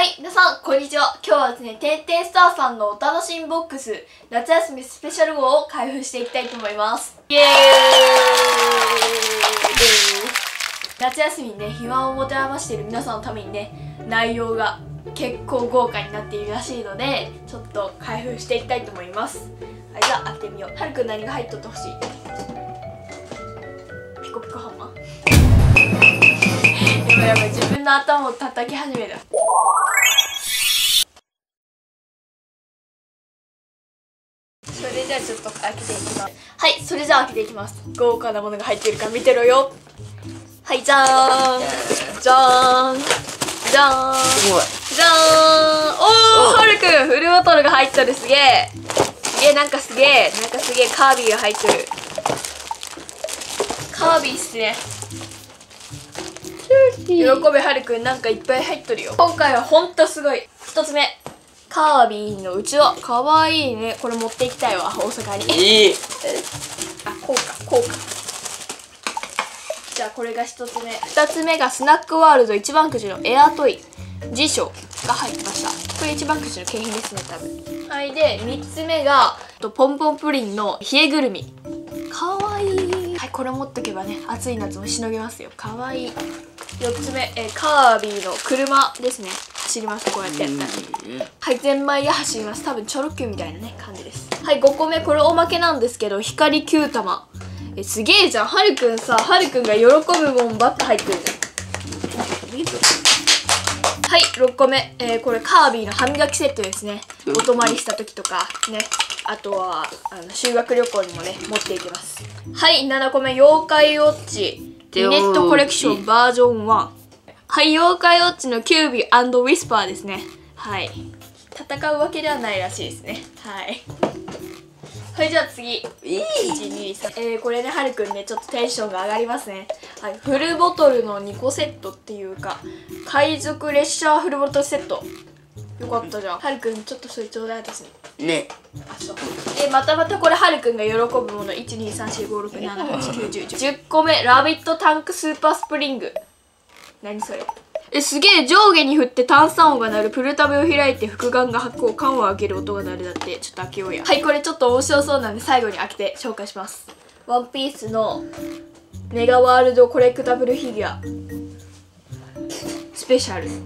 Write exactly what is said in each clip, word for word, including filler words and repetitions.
、皆さんこんにちは。今日はですね、てんてんスターさんのお楽しみボックス夏休みスペシャル号を開封していきたいと思います。イエーイ。夏休みにね、暇を持て余している皆さんのためにね、内容が結構豪華になっているらしいので、ちょっと開封していきたいと思います。はい、じゃあ開けてみよう。はるくん何が入っとってほしい？ピコピコハンマー。やばいやばい、自分の頭を叩き始めた。それじゃあちょっと開けていきます。はい、それじゃあ開けていきます。豪華なものが入っているか見てろよ。はい、じゃーんじゃーんじゃーんじゃーん。おー、はるくんフルボトルが入ったる。すげえすげえ、なんかすげえなんかすげえカービィが入ってる。カービィっすね。喜べはるくん、なんかいっぱい入っとるよ。今回はほんとすごい。一つ目、カービィのうちわ。かわいいね。これ持っていきたいわ、大阪に。いいあ、こうかこうか。じゃあこれが一つ目。二つ目がスナックワールド一番くじのエアトイ辞書が入ってました。これ一番くじの景品ですね、多分。はい、で三つ目がポンポンプリンの冷えぐるみ。かわいい。はい、これ持っとけばね、暑い夏もしのげますよ。かわいい。よっつめ、えー、カービィの車ですね。走ります、こうやってやったら。はい、ゼンマイで走ります。多分チョロ Q みたいなね感じです。はい、ごこめ、これおまけなんですけど、光きゅう玉。えすげえじゃん。はるくんさ、はるくんが喜ぶもんばっか入ってるじゃん。はい、ろっこめ、えー、これカービィの歯磨きセットですね。お泊まりした時とかね、あとはあの修学旅行にもね持っていきます。はい、ななこめ、妖怪ウォッチリネットコレクションバージョンワン。はい、妖怪ウォッチのキュービー&ウィスパーですね。はい、戦うわけではないらしいですね。はいはい、じゃあ次、いちにさん、えー、これね、はるくんね、ちょっとテンションが上がりますね。はい、フルボトルのにこセットっていうか、海賊列車フルボトルセット。よかったじゃん。はるくん、ちょっとそれちょうだいですね。ね。あ、そう。で、またまたこれ、はるくんが喜ぶもの、いちにさんしごろくななはちきゅうじゅうじゅっこめ、ラビットタンクスーパースプリング。何それ？え、すげえ。上下に振って炭酸音が鳴る。プルタブを開いて複眼が発光。缶を開ける音が鳴る。だって。ちょっと開けようや。はい、これちょっと面白そうなんで最後に開けて紹介します。ワンピースのメガワールドコレクタブルフィギュアスペシャル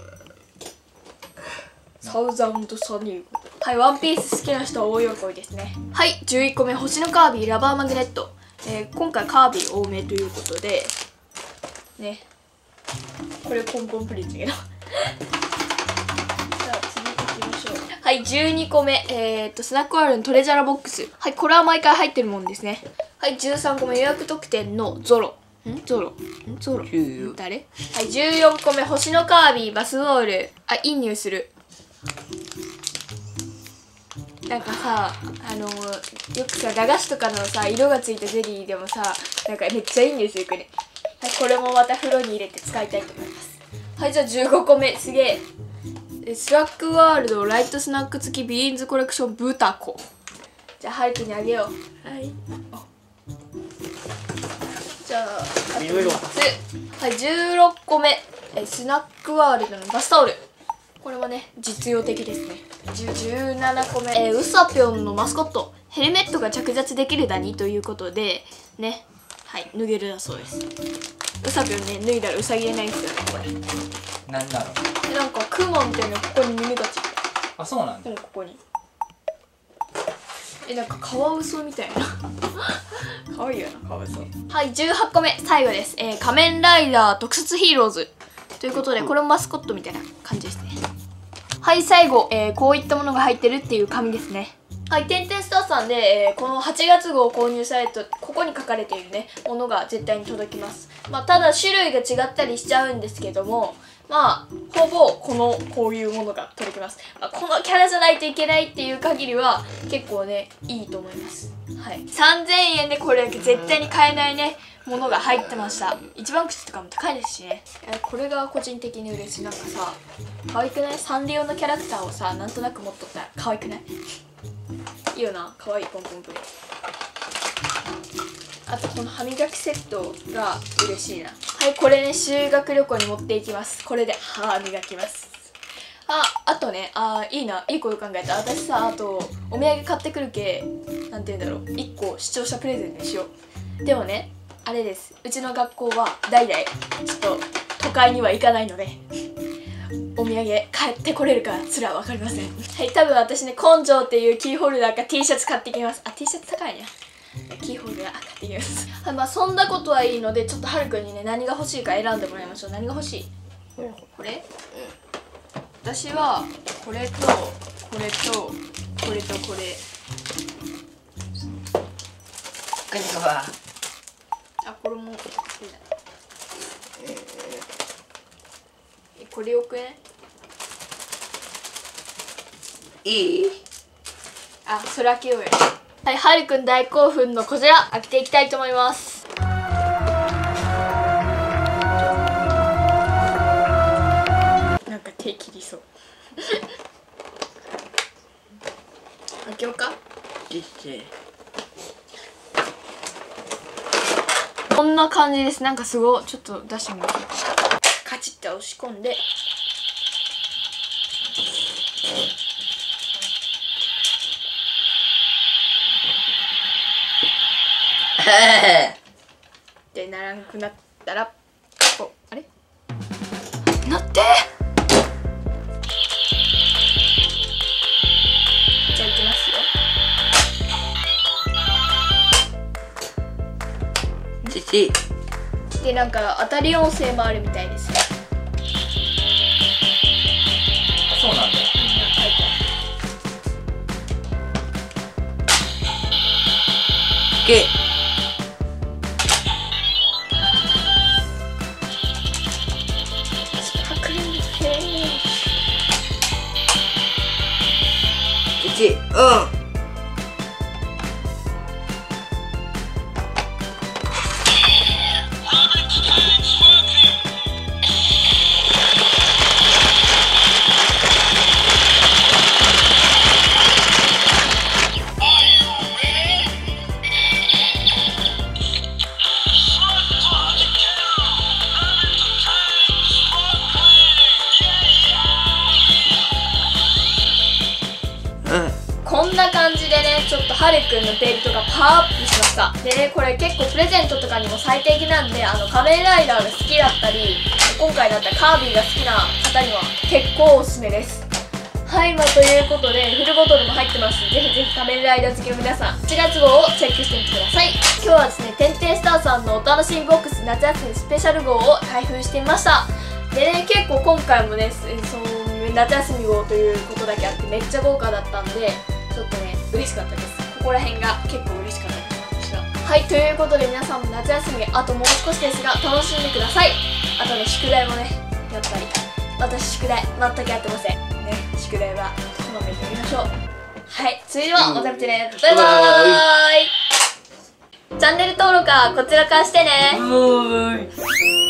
サウザンドサニー。はい、ワンピース好きな人は大喜びですね。はい、じゅういっこめ、星のカービィラバーマグネット。えー、今回カービィ多めということでね、これポンポンプリンだけどじゃあ次行きましょう。はい、じゅうにこめ、えー、っとスナックワールドのトレジャーボックス。はい、これは毎回入ってるもんですね。はい、じゅうさんこめ、予約特典のゾロんゾロんゾロ誰？はい、じゅうよんこめ、星のカービィバスボール。あ、いい匂いする。なんかさ、あのー、よくさ駄菓子とかのさ色がついたゼリーでもさ、なんかめっちゃいいんですよこれ。はい、これもまた風呂に入れて使いたいと思います。はい、じゃあじゅうごこめ、すげえ。スナックワールドライトスナック付きビーンズコレクションブタコ。じゃあはるくんにあげよう。はい、じゃああとみっつ。はい、じゅうろっこめ、スナックワールドのバスタオル。これもね実用的ですね。じゅうななこめ、えー、ウサぴょんのマスコット。ヘルメットが着脱できるダニということでね、はい、脱げるだそうです。ウサぴょんね、脱いだらウサギでないんですよね、これ。なんだろう。なんかクマみたいな、ここに耳がついてる。あ、そうなんだ。ここに。え、なんかカワウソみたいな。可愛いよな、カワウソ。はい、じゅうはっこめ、最後です。えー、仮面ライダー特撮ヒーローズ。ということで、これもマスコットみたいな感じですね。はい、最後、えー、こういったものが入ってるっていう紙ですね。はい、てんてんスターさんで、えー、このはちがつ号を購入されると、ここに書かれているね、ものが絶対に届きます。まあ、ただ種類が違ったりしちゃうんですけども、まあ、ほぼこの、こういうものが届きます。まあ、このキャラじゃないといけないっていう限りは、結構ね、いいと思います。はい。さんぜんえんでこれだけ絶対に買えないね、ものが入ってました。一番口とかも高いですしね。えこれが個人的に嬉しい。なんかさ、可愛くない？サンリオのキャラクターをさ、なんとなく持っとったら可愛くない？いいよな、可愛いポンポンプリン。あとこの歯磨きセットが嬉しいな。はい、これね、修学旅行に持っていきます。これで歯磨きます。 あ、あとね、あーいいな、いいこと考えた。私さ、あとお土産買ってくるけ、なんて言うんだろう、いっこ視聴者プレゼントにしよう。でもね、あれです、うちの学校は代々ちょっと都会には行かないのでお土産帰ってこれるかすら分かりません。はい、多分私ね、根性っていうキーホルダーか T シャツ買ってきます。あ、T シャツ高いね。キーホルダー買ってきます。はい、まあそんなことはいいので、ちょっとはるくんにね、何が欲しいか選んでもらいましょう。何が欲しい？これ？私はこれとこれとこれとこれ。 何かは？ あ、これもこれだ。え、これよくね？ いい？ あ、それ開けようよ。はい、はるくん大興奮のこちら開けていきたいと思います。なんか手切りそう開けようか。こんな感じです。なんかすごい、ちょっと出してみます。カチッて押し込んで、で、ならなくなったら、お、あれなってじゃあいきますよ。 父で、なんか当たり音声もあるみたいですね。 そうなんだ。けスパークリング系父うんこんな感じでね、ちょっとはるくんのベルトがパワーアップしました。でね、これ結構プレゼントとかにも最適なんで、あの仮面ライダーが好きだったり、今回だったらカービィが好きな方には結構おすすめです。はい、まあということでフルボトルも入ってます。ぜひぜひ仮面ライダー好きの皆さん、しちがつ号をチェックしてみてください。今日はですね、天天スターさんのお楽しみボックス夏休みスペシャル号を開封してみました。でね、結構今回もね、その夏休み号ということだけあってめっちゃ豪華だったんで、ちょっとね、嬉しかったです。ここら辺が結構嬉しかったです、私は。はい、ということで皆さんも夏休みあともう少しですが楽しんでください。あとね、宿題もね、やっぱり私宿題全くやってませんね。宿題はこまめにやりましょう。はい、それではまた見てね、バイバーイ。チャンネル登録はこちらからしてね。